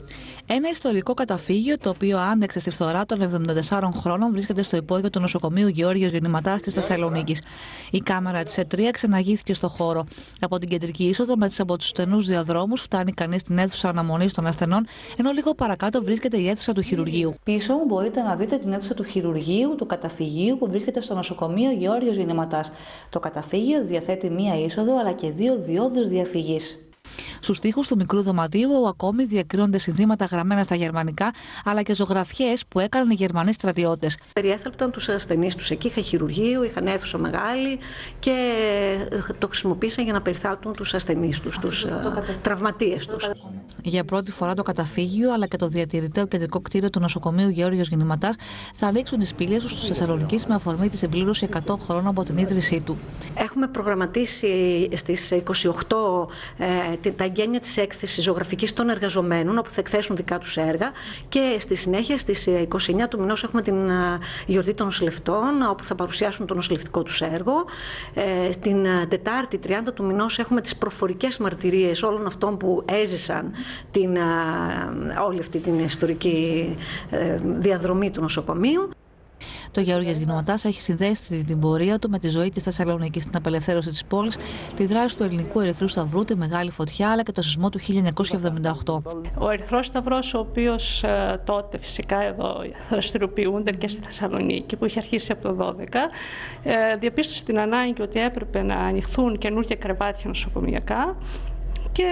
Ένα ιστορικό καταφύγιο, το οποίο άντεξε στη φθορά των 74 χρόνων, βρίσκεται στο υπόγειο του νοσοκομείου Γεώργιος Γεννηματάς της Θεσσαλονίκης. Η κάμερα της ΕΤΡΙΑ ξεναγήθηκε στο χώρο. Από την κεντρική είσοδο, από τους στενούς διαδρόμους, φτάνει κανείς στην αίθουσα αναμονής των ασθενών, ενώ λίγο παρακάτω βρίσκεται η αίθουσα του χειρουργείου. Πίσω μου μπορείτε να δείτε την αίθουσα του χειρουργείου, του καταφυγίου που βρίσκεται στο νοσοκομείο Γεώργιος Γεννηματάς. Το καταφύγιο διαθέτει μία είσοδο αλλά και 2 διόδους διαφυγής. Στους τοίχους του μικρού δωματίου ακόμη διακρίνονται συνθήματα γραμμένα στα γερμανικά, αλλά και ζωγραφιές που έκαναν οι Γερμανοί στρατιώτες. Περιέθαλπταν τους ασθενείς τους εκεί, είχαν χειρουργείο, είχαν αίθουσα μεγάλη και το χρησιμοποίησαν για να περιθάλπτουν τους ασθενείς τους, τους τραυματίες τους. Για πρώτη φορά το καταφύγιο αλλά και το διατηρηταίο κεντρικό κτίριο του νοσοκομείου Γεώργιος Γεννηματάς θα ανοίξουν τις πύλες τους στους Θεσσαλονικείς με αφορμή τη συμπλήρωση 100 χρόνων από την ίδρυσή του. Έχουμε προγραμματίσει στις 28 τα εγγένεια της έκθεσης ζωγραφικής των εργαζομένων, όπου θα εκθέσουν δικά τους έργα, και στη συνέχεια στις 29 του μηνός έχουμε την γιορτή των νοσηλευτών, όπου θα παρουσιάσουν το νοσηλευτικό τους έργο. Την Τετάρτη 30 του μηνός έχουμε τις προφορικές μαρτυρίες όλων αυτών που έζησαν όλη αυτή την ιστορική διαδρομή του νοσοκομείου. Το Γεώργιος Γεννηματάς έχει συνδέσει την πορεία του με τη ζωή της Θεσσαλονίκης, την απελευθέρωση της πόλης, τη δράση του Ελληνικού Ερυθρού Σταυρού, τη Μεγάλη Φωτιά αλλά και το σεισμό του 1978. Ο Ερυθρός Σταυρός, ο οποίος τότε φυσικά εδώ δραστηριοποιούνται και στη Θεσσαλονίκη, που είχε αρχίσει από το 2012, διαπίστωσε την ανάγκη ότι έπρεπε να ανοιχθούν καινούργια κρεβάτια νοσοκομιακά και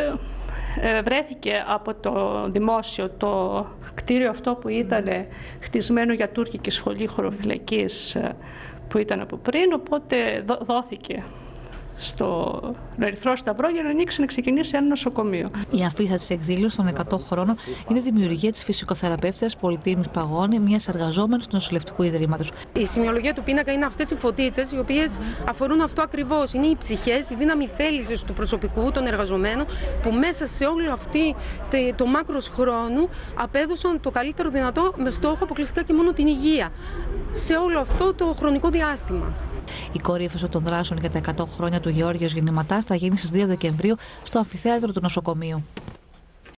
βρέθηκε από το δημόσιο το κτίριο αυτό που ήταν χτισμένο για τουρκική σχολή χωροφυλακής που ήταν από πριν, οπότε δόθηκε στο Ερυθρό Σταυρό για να ανοίξει, να ξεκινήσει ένα νοσοκομείο. Η αφίσα της εκδήλωσης των 100 χρόνων είναι δημιουργία της φυσικοθεραπεύτριας Πολυτήμης Παγώνη, μιας εργαζόμενης του νοσηλευτικού ιδρύματος. Η σημειολογία του πίνακα είναι αυτές οι φωτίτσες, οι οποίες αφορούν αυτό ακριβώς. Είναι οι ψυχές, η δύναμη θέλησης του προσωπικού, των εργαζομένων, που μέσα σε όλο αυτό το μάκρος χρόνου απέδωσαν το καλύτερο δυνατό με στόχο αποκλειστικά και μόνο την υγεία. Σε όλο αυτό το χρονικό διάστημα. Η κορύφωση των δράσεων για τα 100 χρόνια του Γεώργιος Γεννηματάς θα γίνει στις 2 Δεκεμβρίου στο αμφιθέατρο του νοσοκομείου.